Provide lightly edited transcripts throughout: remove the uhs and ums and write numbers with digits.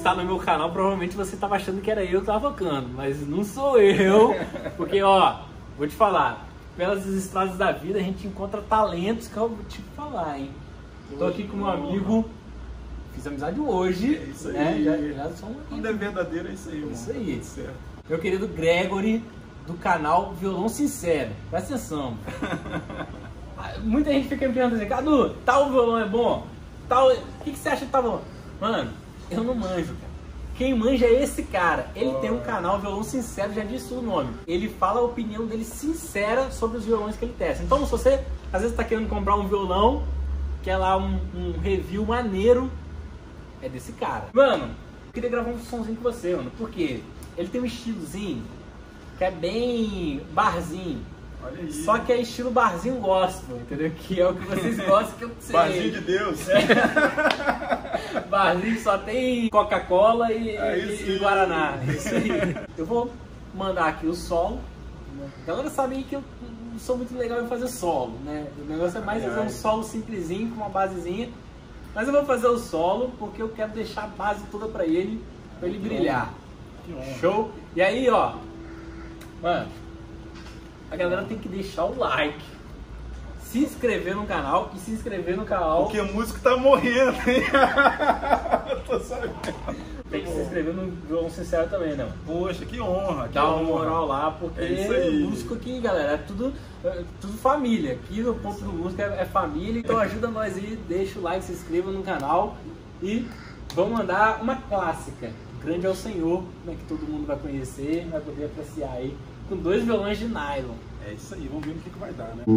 está no meu canal, provavelmente você estava achando que era eu que estava tocando, mas não sou eu, porque ó, vou te falar, pelas estradas da vida a gente encontra talentos que eu vou te falar, hein. Tô aqui com meu amigo, fiz amizade hoje, é isso aí, né? Já sou quando é verdadeiro é isso aí, mano. Isso aí. Certo. Meu querido Gregory, do canal Violão Sincero, presta atenção. Muita gente fica me perguntando assim, Cadu, tal violão é bom? Tal... O que você acha que tá bom? Mano, eu não manjo, cara. Quem manja é esse cara. Ele tem um canal Violão Sincero, já disse o nome. Ele fala a opinião dele sincera sobre os violões que ele testa. Então, se você às vezes tá querendo comprar um violão, quer lá um review maneiro, é desse cara. Mano, eu queria gravar um somzinho com você, mano, porque ele tem um estilozinho que é bem barzinho. Olha aí. Só que é estilo barzinho gospel, entendeu? Que é o que vocês gostam, que eu sei. Barzinho de Deus. Barzinho só tem Coca-Cola e Guaraná. Isso aí. Eu vou mandar aqui o solo. A galera sabe aí que eu não sou muito legal em fazer solo, né? O negócio é mais fazer um solo simplesinho, com uma basezinha. Mas eu vou fazer o solo porque eu quero deixar a base toda pra ele brilhar. Show? E aí, ó. Mano, a galera tem que deixar o like, se inscrever no canal e se inscrever no canal. Porque o músico tá morrendo, hein? Tô sabendo. Tem que se inscrever no Violão Sincero também, né? Poxa, que honra. Dá uma moral lá, porque o músico aqui, galera, é tudo família. Aqui no Ponto do Músico é família, então ajuda nós aí, deixa o like, se inscreva no canal e vamos mandar uma clássica. Grande é o Senhor, né, que todo mundo vai conhecer, vai poder apreciar aí, com 2 violões de nylon. É isso aí, vamos ver no que vai dar, né?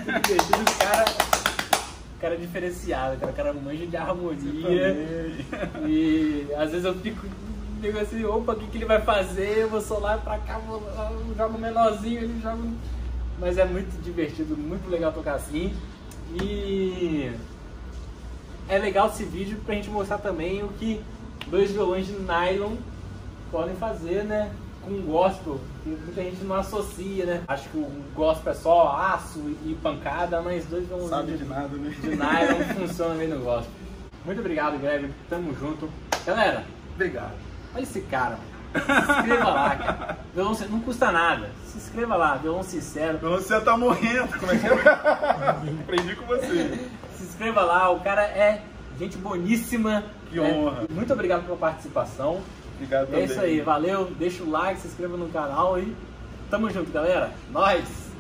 muito divertido. O cara é diferenciado, cara. O cara manja de harmonia. E às vezes eu fico assim, opa, o que ele vai fazer? Eu vou só lá pra cá, jogo menorzinho, ele joga. Mas é muito divertido, muito legal tocar assim. E é legal esse vídeo pra gente mostrar também o que 2 violões de nylon podem fazer, né? Com gospel, que muita gente não associa, né? Acho que o gospel é só aço e pancada, mas 2 violões Sabe de nada, né? de nylon funciona bem no gospel. Muito obrigado, Greg. Tamo junto. Galera, Obrigado. olha esse cara. Se inscreva lá, cara. Violão não custa nada. Se inscreva lá, Violão Sincero. Você tá morrendo, como é que é? Aprendi com você. Se inscreva lá, o cara é gente boníssima. Que honra. Muito obrigado pela participação. Obrigado também. É isso aí, valeu. Deixa o like, se inscreva no canal e tamo junto, galera. Nós!